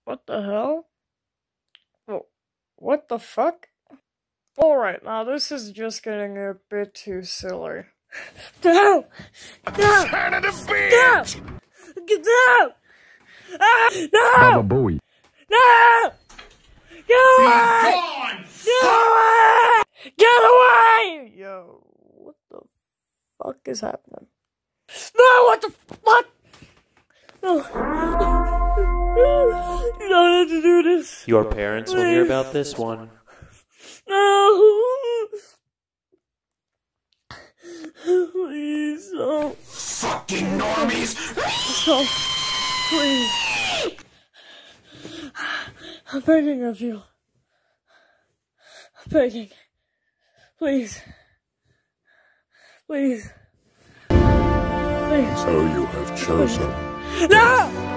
What the hell? Oh, what the fuck? Alright, now this is just getting a bit too silly. No! No! Son of a bitch! No! Get down! Ah! No! Baba Booey. No! Get away! Gone! Get away! Get away! Yo, what the fuck is happening? No, what the fuck? No. You don't have to do this. Your parents will hear about this one. No. Please, no. Fucking normies! No. Please. I'm begging of you. I'm begging. Please. Please. Please. So you have chosen. No!